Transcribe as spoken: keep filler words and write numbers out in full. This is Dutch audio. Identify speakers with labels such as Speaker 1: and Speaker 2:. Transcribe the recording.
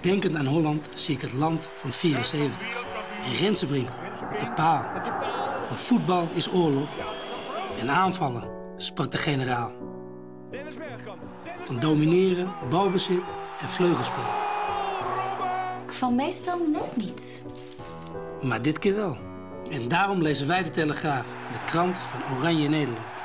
Speaker 1: Denkend aan Holland zie ik het land van vierenzeventig. En Rensenbrink op de paal. Van voetbal is oorlog. En aanvallen, sprak de generaal. Van domineren, balbezit en vleugelspel.
Speaker 2: Van meestal net niet.
Speaker 1: Maar dit keer wel. En daarom lezen wij de Telegraaf, de krant van Oranje Nederland.